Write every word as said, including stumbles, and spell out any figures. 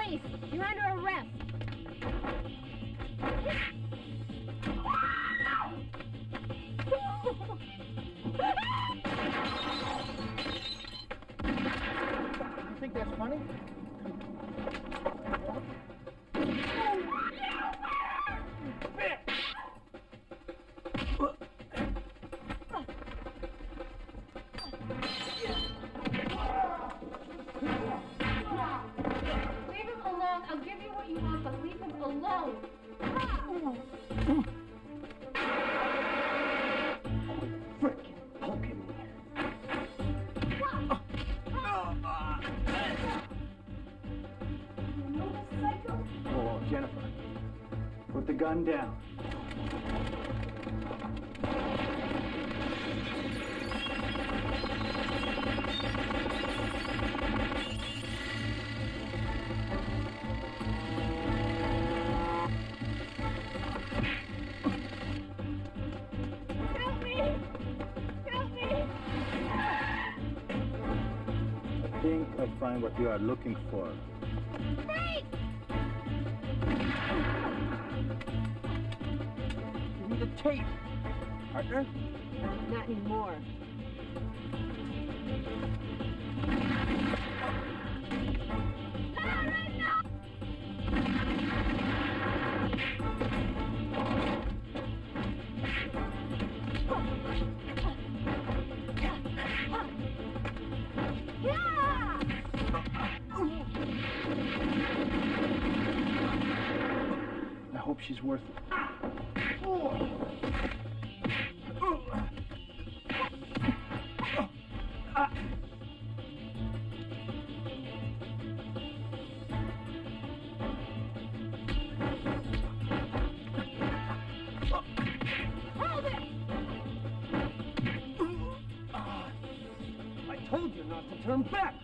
Police! You're under arrest! You think that's funny? I'll give you what you want, but leave him alone. Frickin' poking me. You know this psycho? Oh, Jennifer, put the gun down. I think I find what you are looking for. Frank! You need a tape, partner. Not anymore. I hope she's worth it. Hold it! I told you not to turn back!